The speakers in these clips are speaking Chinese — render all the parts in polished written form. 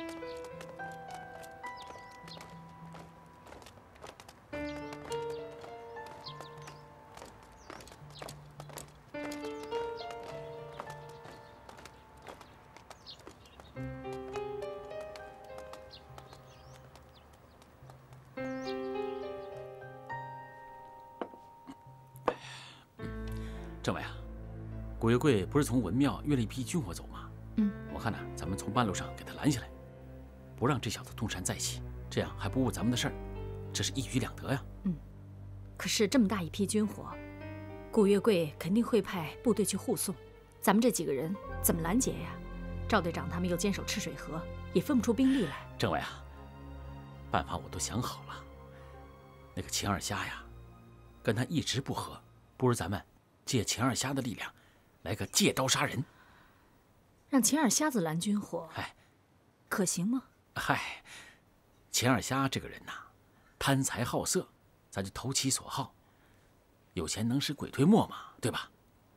政委啊，古月贵不是从文庙约了一批军火走吗？我看呢，咱们从半路上给他拦下来，不让这小子东山再起，这样还不误咱们的事儿，这是一举两得呀。 可是这么大一批军火，古月贵肯定会派部队去护送，咱们这几个人怎么拦截呀？赵队长他们又坚守赤水河，也分不出兵力来。 政委啊，办法我都想好了。那个秦二虾呀，跟他一直不和，不如咱们借秦二虾的力量，来个借刀杀人。 让秦二瞎子拦军火，可行吗？ 嗨，秦二虾这个人呐，贪财好色，咱就投其所好，有钱能使鬼推磨嘛，对吧？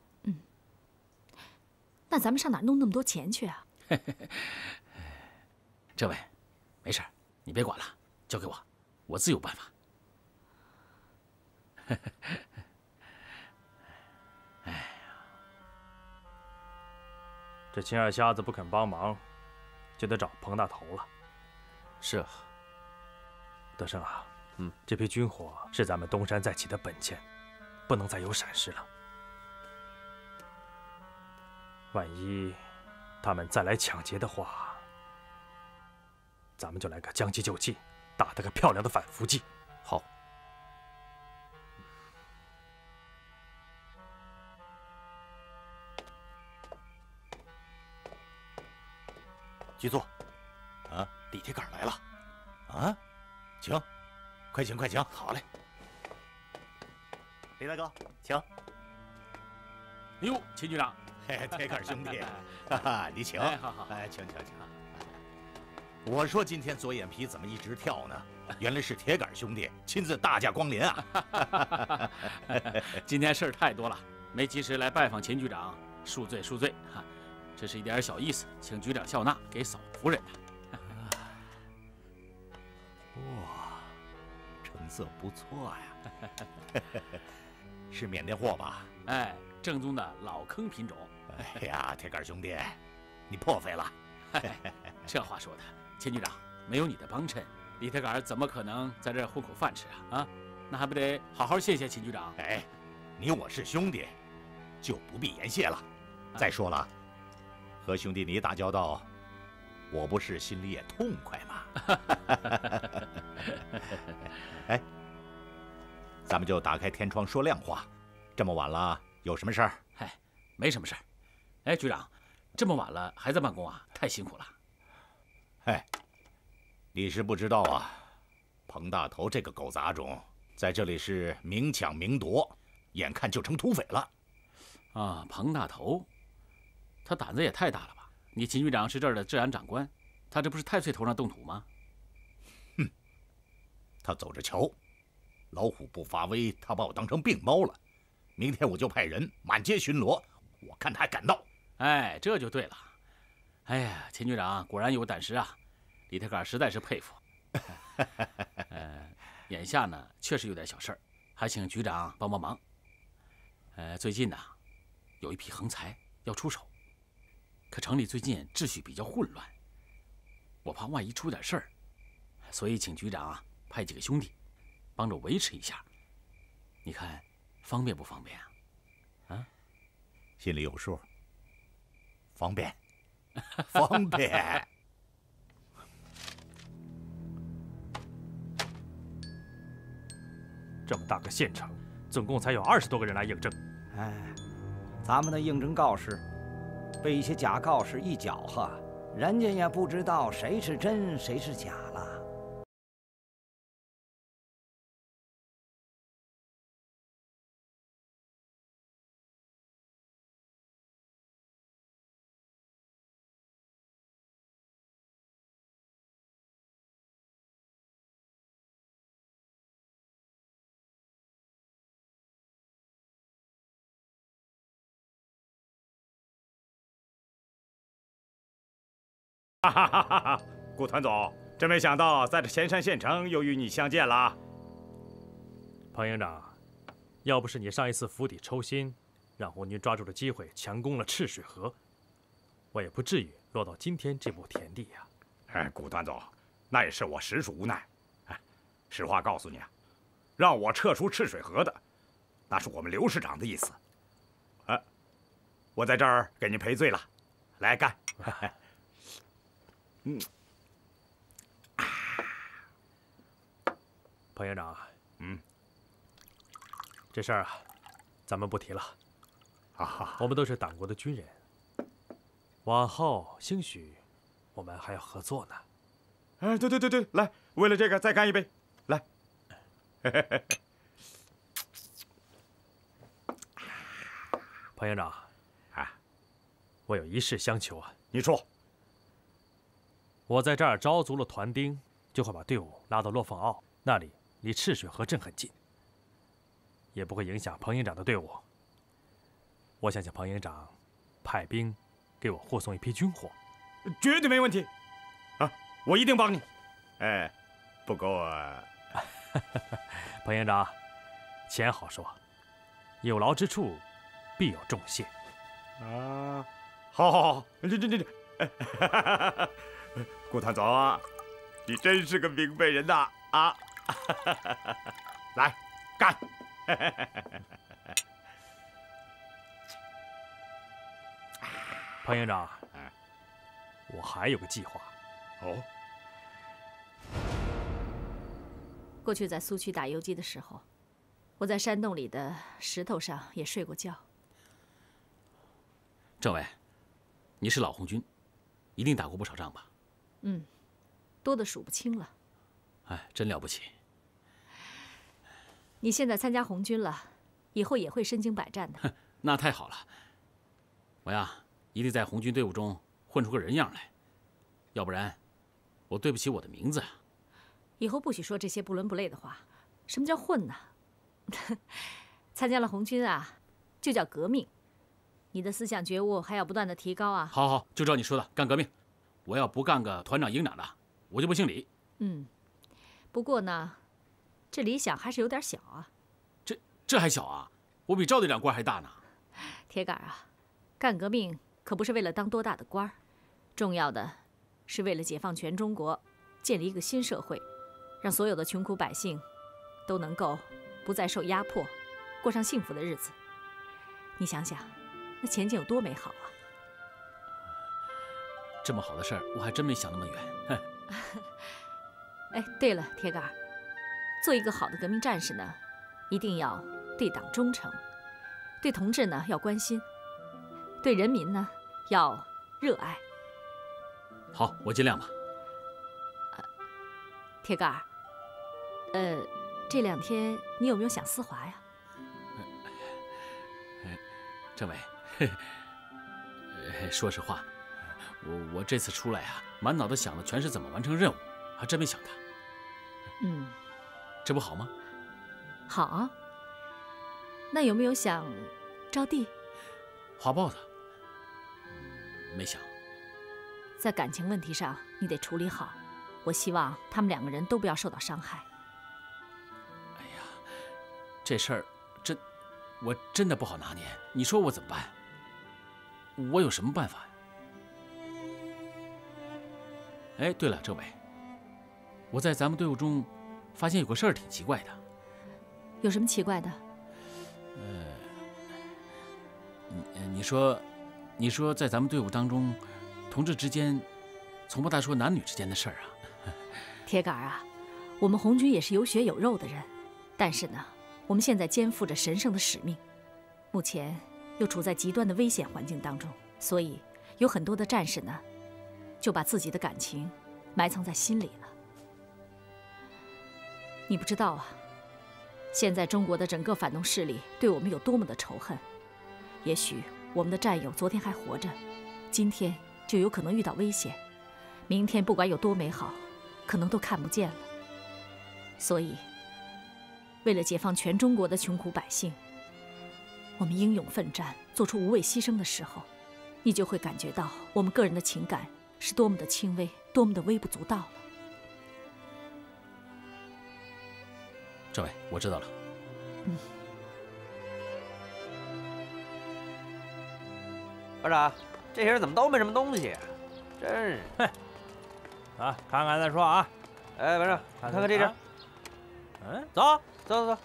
那咱们上哪弄那么多钱去啊？ 政委，没事，你别管了，交给我，我自有办法。 这秦二瞎子不肯帮忙，就得找彭大头了。 是啊， 德胜啊，这批军火是咱们东山再起的本钱，不能再有闪失了。万一他们再来抢劫的话，咱们就来个将计就计，打得个漂亮的反伏计。 好。 局座，啊，李铁杆来了，啊，请，快请快请。好嘞，李大哥，请。 哎呦，秦局长， 嘿，铁杆兄弟，哈哈，你请。 好好， 请。我说今天左眼皮怎么一直跳呢？原来是铁杆兄弟亲自大驾光临啊！ 今天事儿太多了，没及时来拜访秦局长，恕罪哈。这是一点小意思，请局长笑纳，给嫂夫人的。 哇，成色不错呀，是缅甸货吧？ 哎，正宗的老坑品种。 哎呀，铁杆兄弟，你破费了。 这话说的，秦局长，没有你的帮衬，李铁杆怎么可能在这儿混口饭吃啊？那还不得好好谢谢秦局长？ 哎，你我是兄弟，就不必言谢了。再说了。和兄弟你打交道，我不是心里也痛快吗？哎，咱们就打开天窗说亮话。这么晚了，有什么事儿？ 嗨，没什么事儿。哎，局长，这么晚了还在办公啊？太辛苦了。 哎，你是不知道啊，彭大头这个狗杂种在这里是明抢明夺，眼看就成土匪了。 啊，彭大头。他胆子也太大了吧！你秦局长是这儿的治安长官，他这不是太岁头上动土吗？ 哼，他走着瞧，老虎不发威，他把我当成病猫了。明天我就派人满街巡逻，我看他还敢闹。 哎，这就对了。哎呀，秦局长果然有胆识啊！李铁杆实在是佩服。眼下呢，确实有点小事儿，还请局长帮帮忙。最近呢，有一批横财要出手。可城里最近秩序比较混乱，我怕万一出点事儿，所以请局长派几个兄弟帮着维持一下。你看方便不方便啊？啊， 心里有数。方便，方便。 这么大个县城，总共才有20多个人来应征。 哎，咱们的应征告示。被一些假告示一搅和，人家也不知道谁是真谁是假了。 顾团总，真没想到在这咸山县城又与你相见了。 彭营长，要不是你上一次釜底抽薪，让红军抓住了机会强攻了赤水河，我也不至于落到今天这步田地呀。 哎，顾团总，那也是我实属无奈。哎，实话告诉你啊，让我撤出赤水河的，那是我们刘市长的意思。我在这儿给您赔罪了，来干。 彭营长，这事儿啊，咱们不提了。我们都是党国的军人，往后兴许我们还要合作呢。 哎，对，来，为了这个再干一杯，来。 彭营长，我有一事相求啊。 你说。 我在这儿招足了团丁，就会把队伍拉到落凤坳，那里离赤水河镇很近，也不会影响彭营长的队伍。我想请彭营长派兵给我护送一批军火。 绝对没问题，我一定帮你。哎，不过彭营长，钱好说，有劳之处必有重谢。 好，这，顾团总啊，你真是个明白人呐啊！来，干！ 彭营长，我还有个计划。 哦。 过去在苏区打游击的时候，我在山洞里的石头上也睡过觉。 政委，你是老红军，一定打过不少仗吧？ 多的数不清了。 哎，真了不起！ 你现在参加红军了，以后也会身经百战的。 那太好了，我呀，一定在红军队伍中混出个人样来，要不然，我对不起我的名字。 以后不许说这些不伦不类的话。什么叫混呢？参加了红军啊，就叫革命。你的思想觉悟还要不断的提高啊！ 好，就照你说的，干革命。我要不干个团长、营长的，我就不姓李。 不过呢，这理想还是有点小啊。 这还小啊？我比赵队长官还大呢。 铁杆啊，干革命可不是为了当多大的官儿，重要的是为了解放全中国，建立一个新社会，让所有的穷苦百姓都能够不再受压迫，过上幸福的日子。你想想，那前景有多美好啊！ 这么好的事儿，我还真没想那么远。 哎，对了，铁杆，做一个好的革命战士呢，一定要对党忠诚，对同志呢要关心，对人民呢要热爱。 好，我尽量吧。 铁杆，这2天你有没有想思华呀？ 政委，说实话，我这次出来啊，满脑子想的全是怎么完成任务，还真没想他。这不好吗？ 好啊。那有没有想招娣？ 花豹子？没想。 在感情问题上，你得处理好。我希望他们2个人都不要受到伤害。 哎呀，这事儿我真的不好拿捏，你说我怎么办？我有什么办法呀？哎，对了，政委，我在咱们队伍中发现有个事儿挺奇怪的。 有什么奇怪的？ 你说在咱们队伍当中，同志之间从不大说男女之间的事儿啊。 铁杆啊，我们红军也是有血有肉的人，但是呢，我们现在肩负着神圣的使命，目前又处在极端的危险环境当中，所以有很多的战士呢，就把自己的感情埋藏在心里了。你不知道啊，现在中国的整个反动势力对我们有多么的仇恨。也许我们的战友昨天还活着，今天就有可能遇到危险，明天不管有多美好，可能都看不见了。所以，为了解放全中国的穷苦百姓，我们英勇奋战，做出无畏牺牲的时候，你就会感觉到我们个人的情感是多么的轻微，多么的微不足道了。 政委，我知道了。 班长，这些人怎么都没什么东西？真是。 啊，看看再说啊。 哎，班长，看看这张。 嗯， 走走走。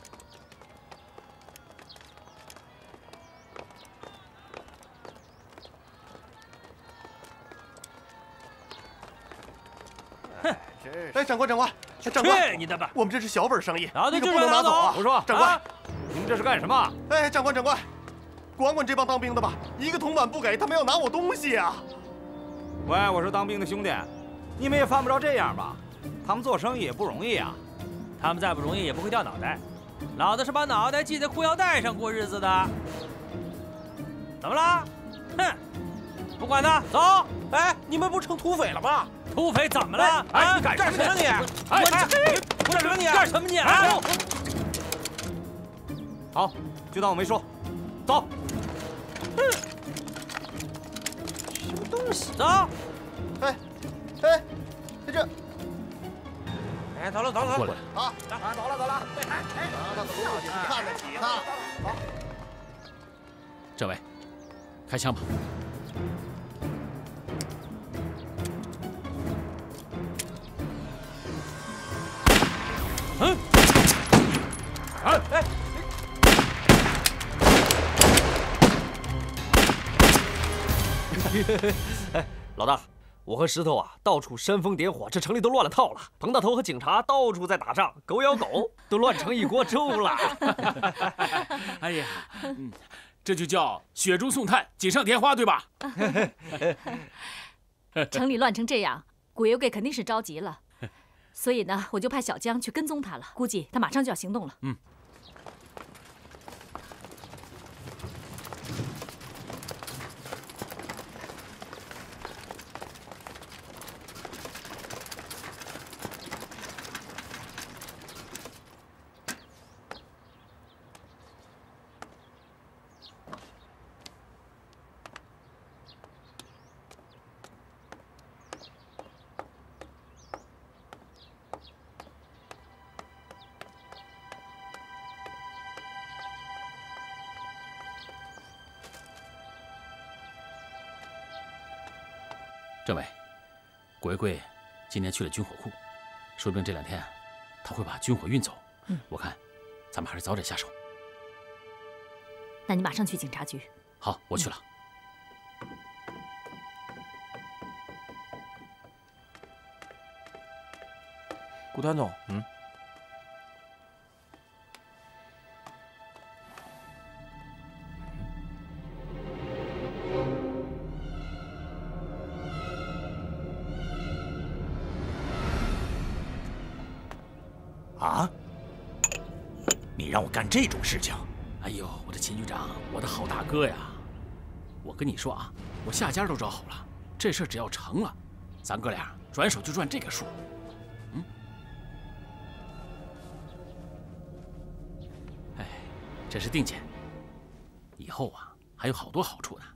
哎，长官，长官，长官， 去你的吧！ 我们这是小本生意， 拿那个不能拿走啊！ 我说， 长官， 你们这是干什么？ 哎，长官，长官，管管这帮当兵的吧，一个铜板不给，他们要拿我东西啊！ 喂，我说当兵的兄弟，你们也犯不着这样吧？他们做生意也不容易啊。 他们再不容易也不会掉脑袋，老子是把脑袋系在裤腰带上过日子的。怎么了？哼！不管他，走！ 哎，你们不成土匪了吗？ 土匪怎么了？ 哎，你干什么你？ 哎， 干什么你？干什么你？啊！ 好，就当我没说，走。 什么东西？走！ 哎，这， 哎，走了走了， 过来。 啊，走了。那怎么要紧？看得起他。好， 政委，开枪吧。 嗯。哎！ 哎，老大，我和石头啊，到处煽风点火，这城里都乱了套了。彭大头和警察到处在打仗，狗咬狗，都乱成一锅粥了。 哎呀，这就叫雪中送炭，锦上添花，对吧？ 城里乱成这样，古月贵肯定是着急了，所以呢，我就派小江去跟踪他了。估计他马上就要行动了。 政委，古月贵今天去了军火库，说不定这2天他会把军火运走。我看咱们还是早点下手。 那你马上去警察局。 好，我去了。 顾团总， 啊！你让我干这种事情？ 哎呦，我的秦局长，我的好大哥呀！我跟你说啊，我下家都找好了，这事只要成了，咱哥俩转手就赚这个数。哎，这是定钱，以后啊还有好多好处呢。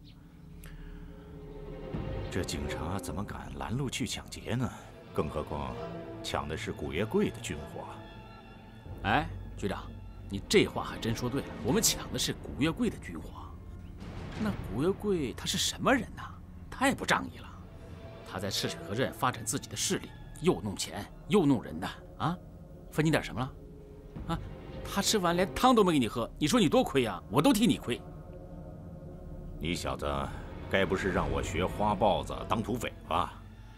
这警察怎么敢拦路去抢劫呢？更何况，抢的是古月贵的军火。 哎，局长，你这话还真说对了。我们抢的是古月贵的军火，那古月贵他是什么人呢？太不仗义了！他在赤水河镇发展自己的势力，又弄钱又弄人的啊！分你点什么了？啊，他吃完连汤都没给你喝，你说你多亏呀？我都替你亏。 你小子该不是让我学花豹子当土匪吧？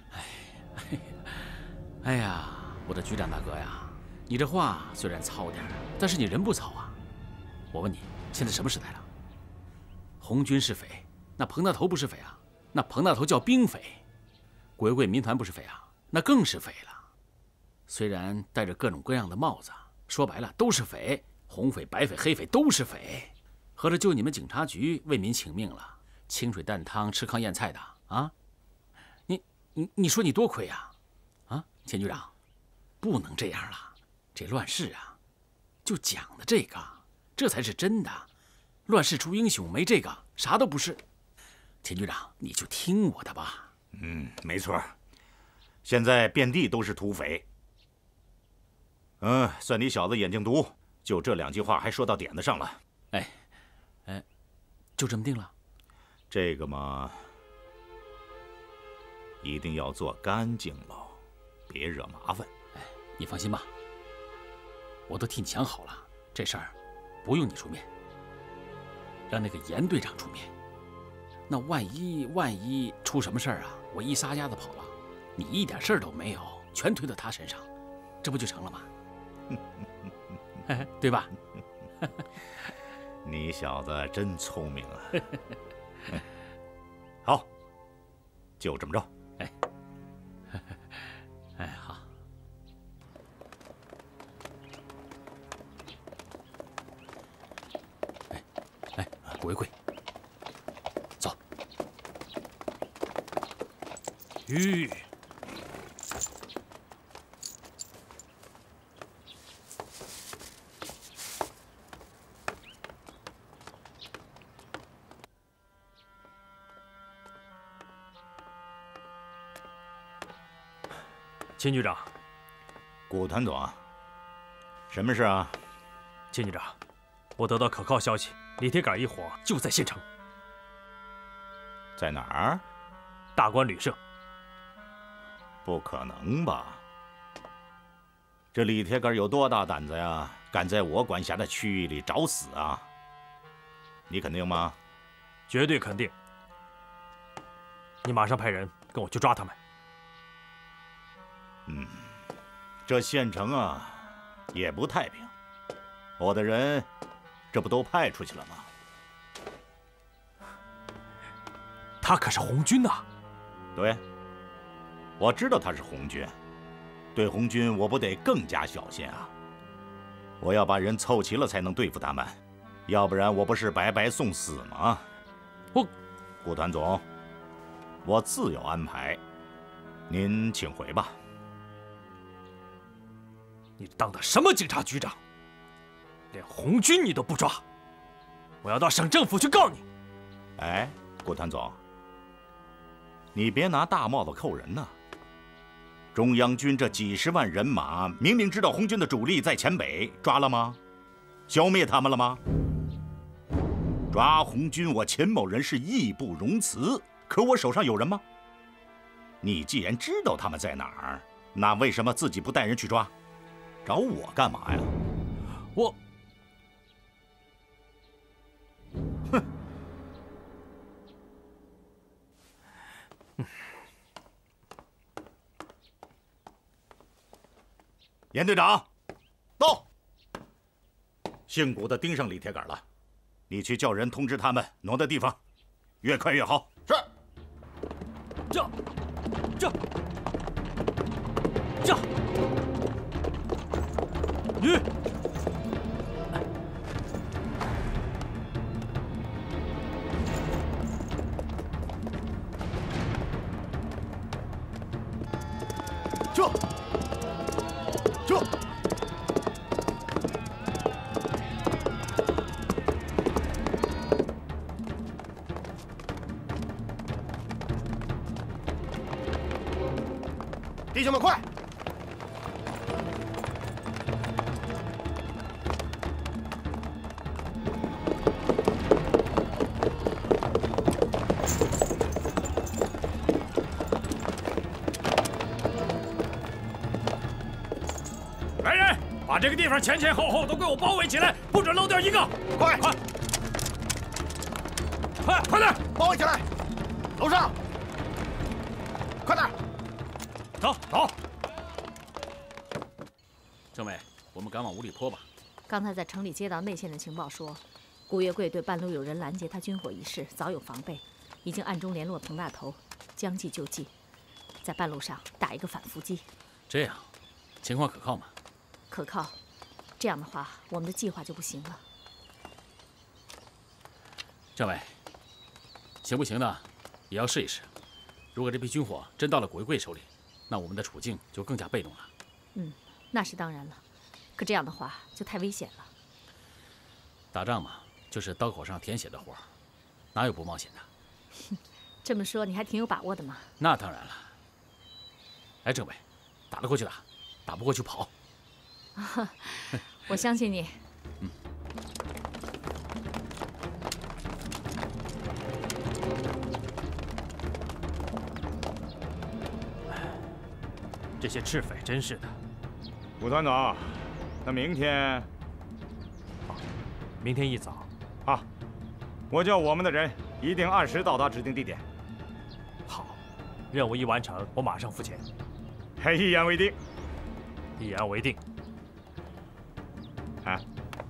哎呀，我的局长大哥呀，你这话虽然糙点，但是你人不糙啊。我问你，现在什么时代了？红军是匪，那彭大头不是匪啊？那彭大头叫兵匪。古月贵民团不是匪啊？那更是匪了。虽然戴着各种各样的帽子，说白了都是匪，红匪、白匪、黑匪都是匪。合着就你们警察局为民请命了，清水淡汤、吃糠咽菜的啊？你说你多亏呀？啊，钱局长，不能这样了。这乱世啊，就讲的这个，这才是真的。乱世出英雄，没这个啥都不是。钱局长，你就听我的吧。 没错。现在遍地都是土匪。算你小子眼睛毒，就这2句话还说到点子上了。 就这么定了。 这个嘛，一定要做干净喽，别惹麻烦。 你放心吧，我都替你想好了，这事儿不用你出面，让那个严队长出面。那万一出什么事儿啊，我一撒丫子跑了，你一点事儿都没有，全推到他身上，这不就成了吗？对吧？ 你小子真聪明啊！好，就这么着。 好。古月贵，走。 秦局长， 古团总，什么事啊？ 秦局长，我得到可靠消息，李铁杆一伙就在县城。 在哪儿？ 大关旅社。 不可能吧？这李铁杆有多大胆子呀？敢在我管辖的区域里找死啊？你肯定吗？ 绝对肯定。你马上派人跟我去抓他们。 这县城啊，也不太平。我的人，这不都派出去了吗？ 他可是红军呐！ 对，我知道他是红军。对红军，我不得更加小心啊！我要把人凑齐了才能对付他们，要不然我不是白白送死吗？顾团总，我自有安排，您请回吧。 你当的什么警察局长？连红军你都不抓，我要到省政府去告你！ 哎，顾团总，你别拿大帽子扣人呐！中央军这几十万人马，明明知道红军的主力在黔北，抓了吗？消灭他们了吗？抓红军，我钱某人是义不容辞。可我手上有人吗？你既然知道他们在哪儿，那为什么自己不带人去抓？找我干嘛呀？ 我， 严队长，到。姓古的盯上李铁杆了，你去叫人通知他们挪的地方，越快越好。 是。 这。你。 弟兄们，快！ 来人，把这个地方前前后后都给我包围起来，不准漏掉一个！ 快！ 快点！ 包围起来！楼上，快点！ 走！ 政委，我们赶往五里坡吧。 刚才在城里接到内线的情报说，古月贵对半路有人拦截他军火一事早有防备，已经暗中联络彭大头，将计就计，在半路上打一个反伏击。 这样，情况可靠吗？ 可靠。这样的话，我们的计划就不行了。 政委，行不行的，也要试一试。如果这批军火真到了古月贵手里，那我们的处境就更加被动了。 那是当然了，可这样的话就太危险了。 打仗嘛，就是刀口上舔血的活儿，哪有不冒险的？ 这么说，你还挺有把握的嘛？ 那当然了。哎，政委，打得过去打，打不过去跑。 我相信你。 这些赤匪真是的。 武团总，那明天， 明天一早， 啊，我叫我们的人一定按时到达指定地点。 好，任务一完成，我马上付钱。 一言为定。 一言为定。 啊。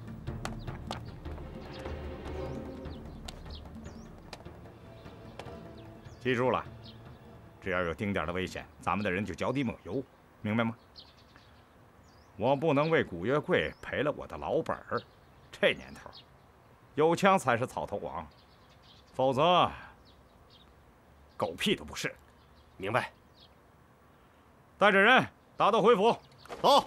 记住了，只要有丁点的危险，咱们的人就脚底抹油，明白吗？我不能为古月贵赔了我的老本儿。这年头，有枪才是草头王，否则狗屁都不是。 明白。 带着人打道回府。 走。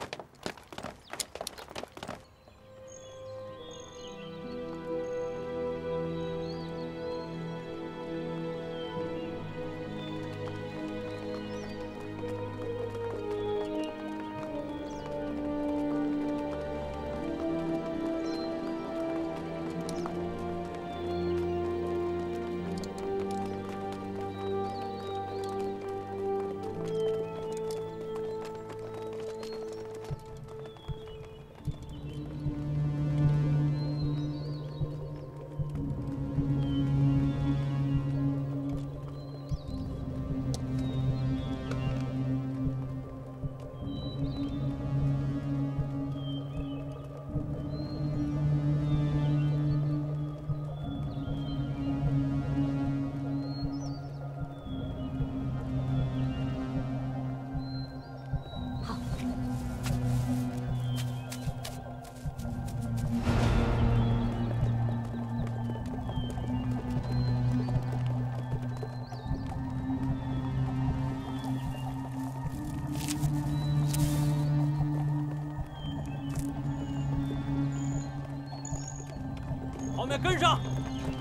后面跟上！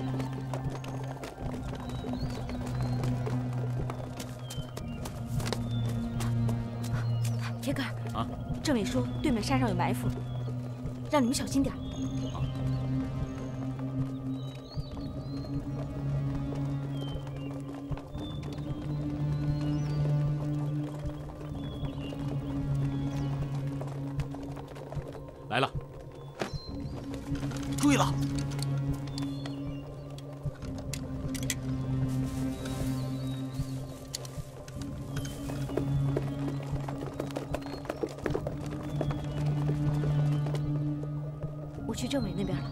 铁杆啊， 政委说对面山上有埋伏，让你们小心点。 来了， 注意了！ 我去政委那边了。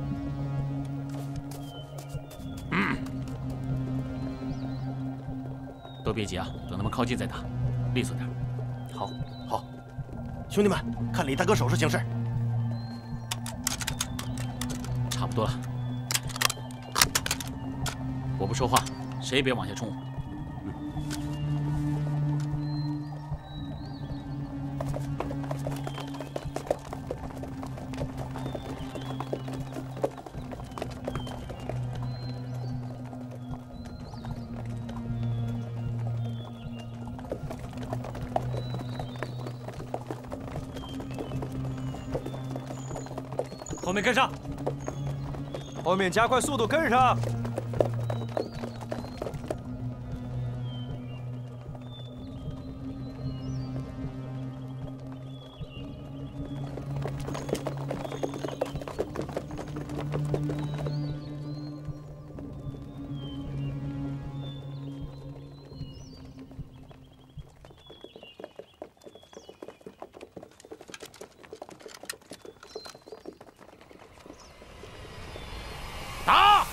都别急啊，等他们靠近再打，利索点。 好，好，兄弟们，看李大哥手势行事。 差不多了，我不说话，谁也别往下冲。 后面跟上！ 后面加快速度跟上！ 打！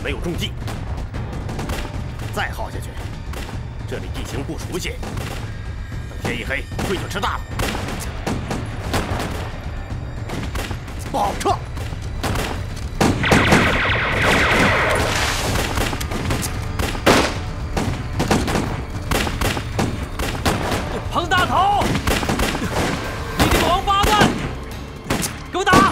没有中计。再耗下去，这里地形不熟悉，等天一黑，亏就吃大了。不好，撤！ 彭大头，你这个王八蛋，给我打！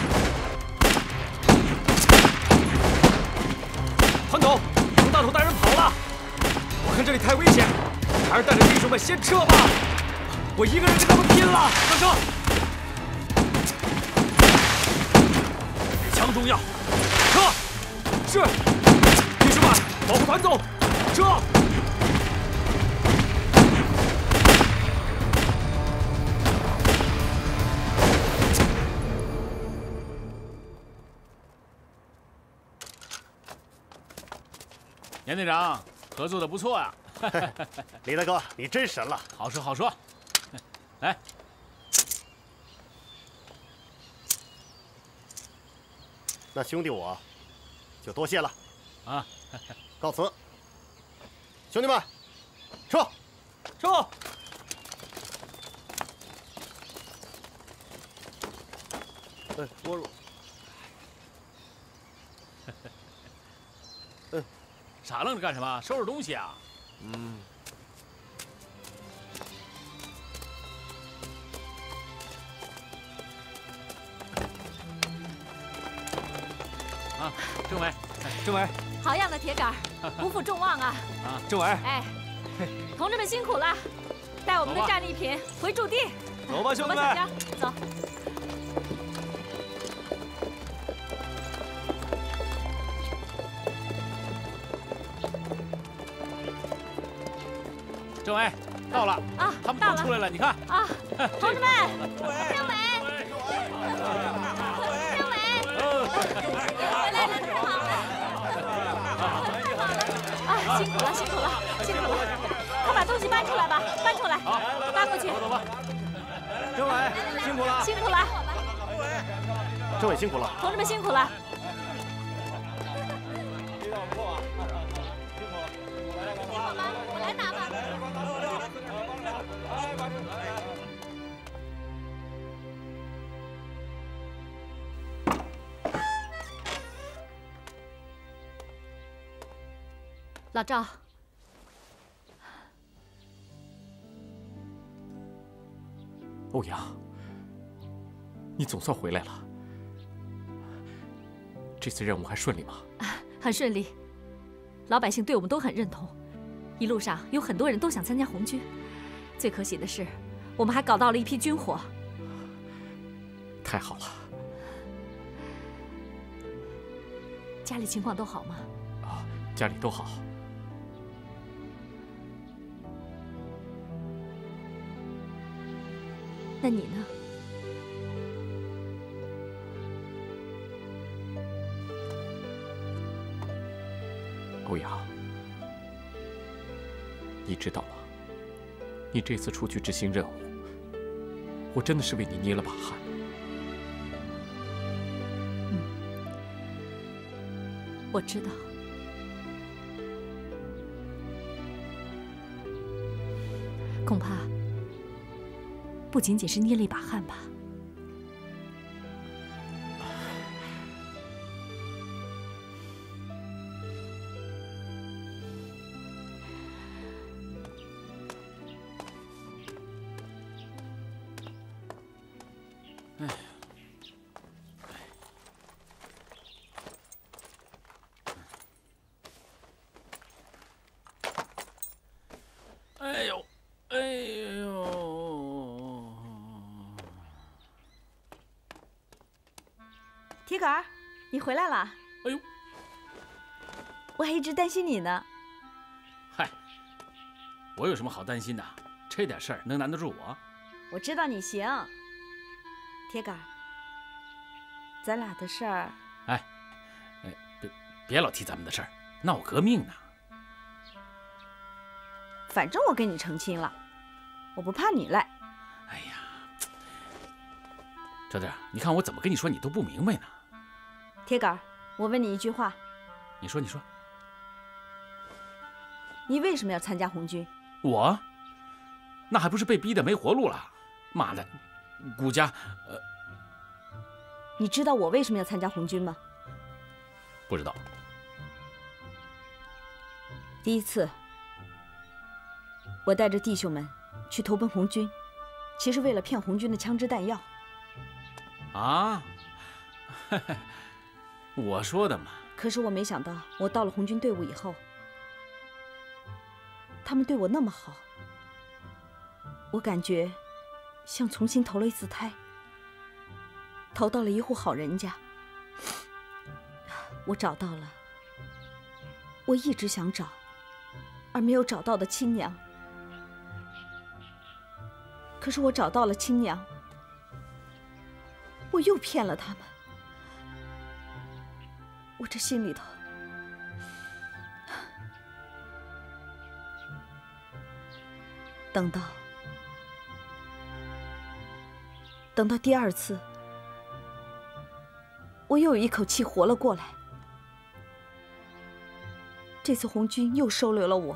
团总，彭大头带人跑了，我看这里太危险，还是带着弟兄们先撤吧。我一个人跟他们拼了，上车！枪重要，撤！是，弟兄们，保护团总，撤！ 严队长，合作的不错啊！ 李大哥，你真神了！ 好说好说，来， 那兄弟我就多谢了啊！ 告辞，兄弟们，撤！ 撤！ 傻愣着干什么？收拾东西啊！啊，政委， 政委， 好样的，铁杆，不负众望啊！ 政委， 哎，同志们辛苦了，带我们的战利品回驻地。 走吧，兄弟们， 小江，走。 政委到了啊， 他们都出来了，你看啊，同志们，政委，政委，回来了，太好了，啊，辛苦了，辛苦了，辛苦了，快把东西搬出来吧，搬出来，搬过去。 走吧， 政委辛苦了， 辛苦了， 政委辛苦了， 同志们辛苦了。我来拿吧。老赵， 欧阳，你总算回来了。这次任务还顺利吗？ 很顺利，老百姓对我们都很认同。一路上有很多人都想参加红军，最可喜的是，我们还搞到了一批军火。 太好了。 家里情况都好吗？ 啊，家里都好。 那你呢？ 欧阳，你知道吗？你这次出去执行任务，我真的是为你捏了把汗。 我知道。恐怕不仅仅是捏了一把汗吧。 哎呦，哎呦！ 铁杆儿，你回来了。 哎呦， 我还一直担心你呢。 嗨，我有什么好担心的？这点事儿能难得住我？ 我知道你行。铁杆儿，咱俩的事儿…… 哎，别老提咱们的事儿，闹革命呢。 反正我跟你成亲了，我不怕你赖。 哎呀，赵弟，你看我怎么跟你说，你都不明白呢。 铁杆，我问你一句话， 你说， 你为什么要参加红军？ 我，那还不是被逼得没活路了？妈的，顾家， 你知道我为什么要参加红军吗？ 不知道。 第一次，我带着弟兄们去投奔红军，其实为了骗红军的枪支弹药。 啊，我说的嘛。 可是我没想到，我到了红军队伍以后，他们对我那么好，我感觉像重新投了一次胎，投到了一户好人家。我找到了我一直想找而没有找到的亲娘。可是我找到了亲娘，我又骗了他们。我这心里头等到第二次，我又有一口气活了过来。这次红军又收留了我。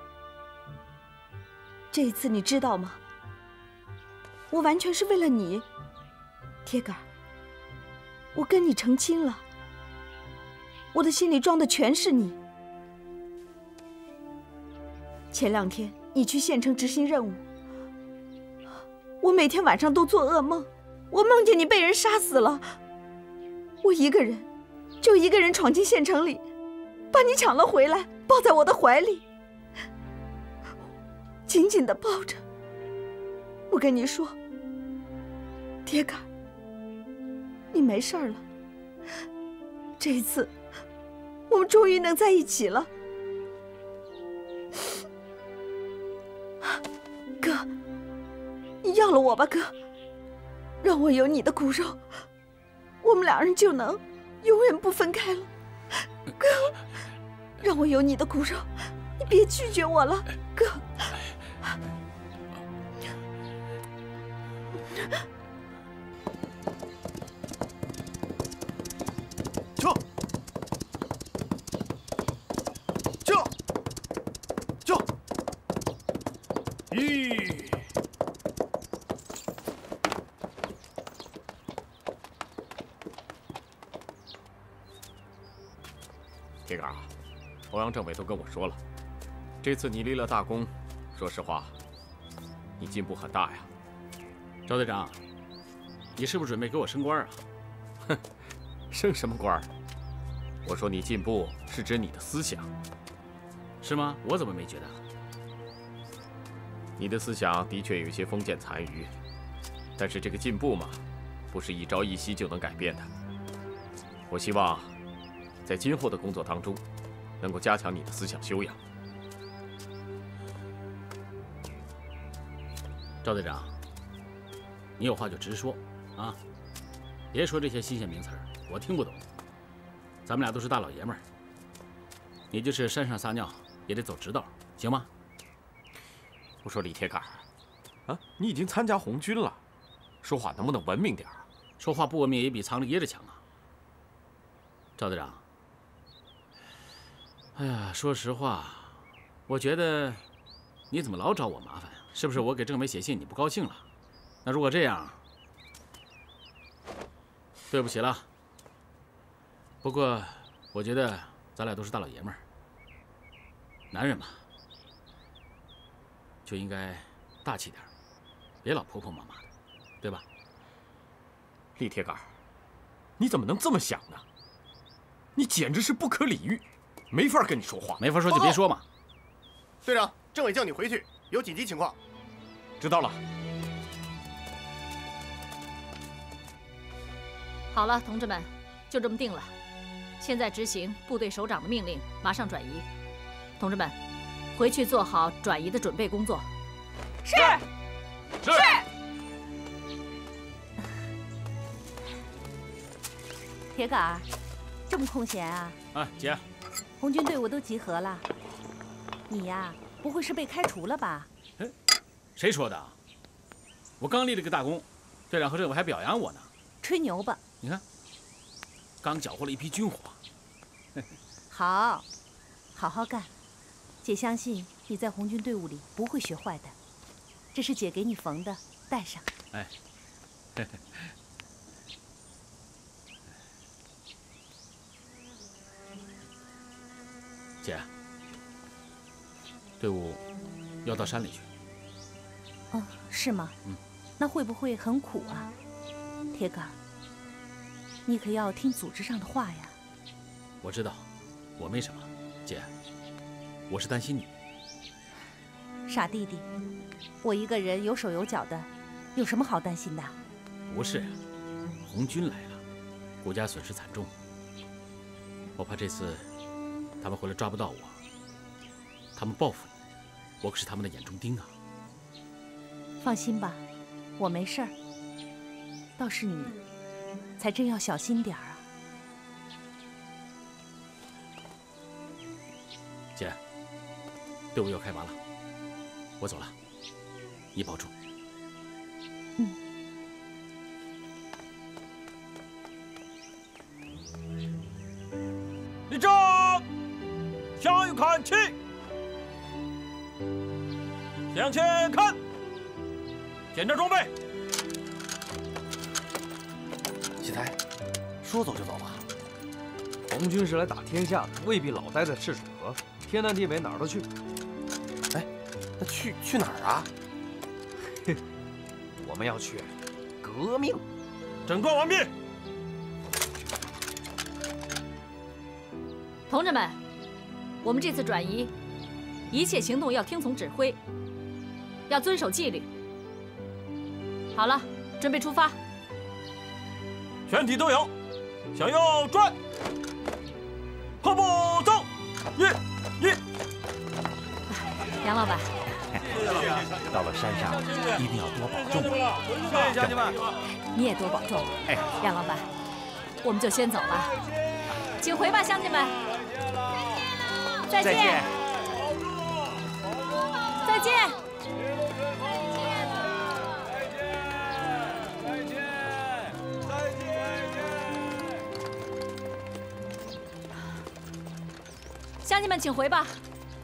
这一次你知道吗？我完全是为了你，铁杆。我跟你成亲了，我的心里装的全是你。前2天你去县城执行任务，我每天晚上都做噩梦，我梦见你被人杀死了。我一个人闯进县城里，把你抢了回来，抱在我的怀里，紧紧地抱着。我跟你说，铁杆，你没事了。这一次，我们终于能在一起了。哥，你要了我吧，哥，让我有你的骨肉，我们2人就能永远不分开了。哥，让我有你的骨肉，你别拒绝我了，哥。 铁杆啊，欧阳政委都跟我说了，这次你立了大功，说实话，你进步很大呀。 赵队长，你是不是准备给我升官啊？ 哼，升什么官？我说你进步是指你的思想， 是吗？我怎么没觉得？ 你的思想的确有一些封建残余，但是这个进步嘛，不是一朝一夕就能改变的。我希望在今后的工作当中，能够加强你的思想修养。 赵队长，你有话就直说啊，别说这些新鲜名词儿，我听不懂。咱们俩都是大老爷们儿，你就是山上撒尿也得走直道，行吗？ 我说李铁杆，啊，你已经参加红军了，说话能不能文明点儿？ 说话不文明也比藏着掖着强啊。赵队长，哎呀，说实话，我觉得你怎么老找我麻烦呀？是不是我给政委写信你不高兴了？那如果这样，对不起了。不过我觉得咱俩都是大老爷们儿，男人嘛，就应该大气点，别老婆婆妈妈的，对吧？ 李铁杆，你怎么能这么想呢？你简直是不可理喻，没法跟你说话。 没法说就别说嘛。 队长，政委叫你回去，有紧急情况。 知道了。 好了，同志们，就这么定了。现在执行部队首长的命令，马上转移。同志们，回去做好转移的准备工作。 是。铁杆儿，这么空闲啊？ 哎，姐， 红军队伍都集合了，你呀，不会是被开除了吧？ 哎，谁说的？我刚立了个大功，队长和政委还表扬我呢。 吹牛吧！ 你看，刚缴获了一批军火。 好，好好干。 姐相信你在红军队伍里不会学坏的。这是姐给你缝的，戴上。 哎，姐，队伍要到山里去。 哦，是吗？ 嗯。 那会不会很苦啊？铁杆，你可要听组织上的话呀。 我知道，我没什么，姐，我是担心你。 傻弟弟，我一个人有手有脚的，有什么好担心的？ 不是，红军来了，国家损失惨重，我怕这次他们回来抓不到我，他们报复你，我可是他们的眼中钉啊。 放心吧，我没事儿。倒是你，才真要小心点儿啊。 姐，队伍要开拔了，我走了，你保重。 嗯。 立正，向右看齐，向前看，检查装备。 喜才，说走就走吧。红军是来打天下的，未必老待在赤水河，天南地北哪儿都去。 哎，那去哪儿啊？ 我们要去革命。 整顿完毕。 同志们，我们这次转移，一切行动要听从指挥，要遵守纪律。好了，准备出发。 全体都有，向右转，跑步走，一。 杨老板， 到了山上一定要多保重。 谢谢乡亲们， 你也多保重。 哎， 杨老板，我们就先走了，请回吧，乡亲们。再见。再见。乡亲们，请回吧。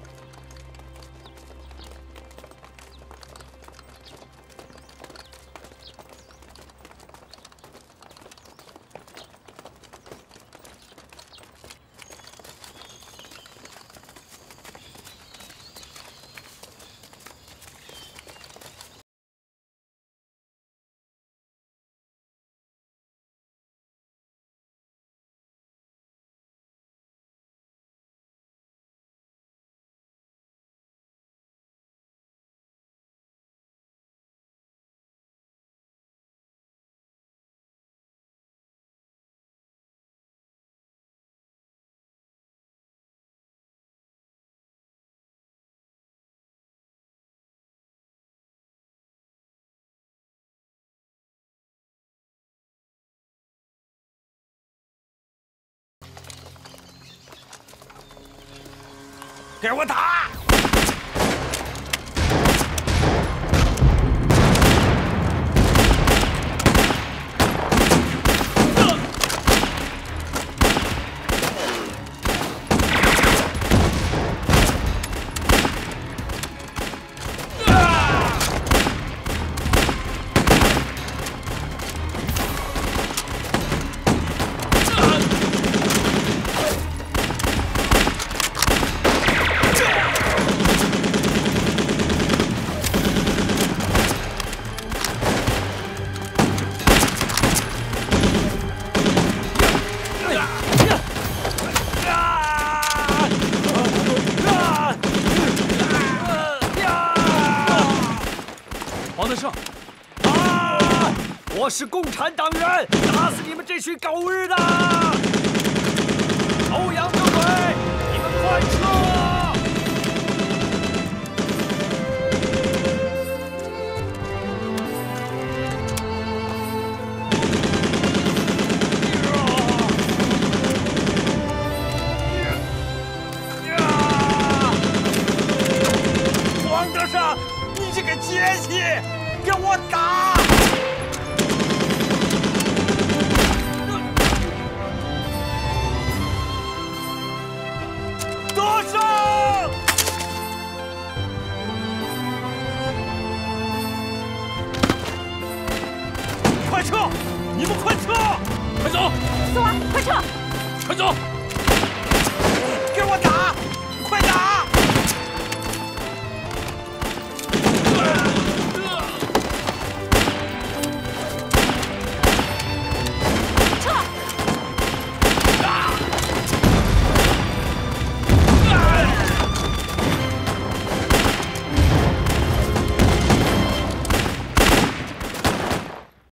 给我打！ 我是共产党员，打死你们这群狗日的！欧阳德魁，你们快撤！ 王德胜，你这个奸细，给我打！多少？ 快撤！你们快撤！ 快走！ 四娃，快撤！ 快走！